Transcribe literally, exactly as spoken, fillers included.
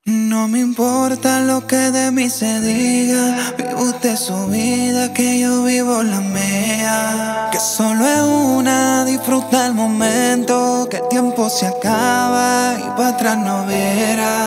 No me importa lo que de mí se diga, vive usted su vida, que yo vivo la mía. Que solo es una, disfruta el momento, que el tiempo se acaba y para atrás no verá.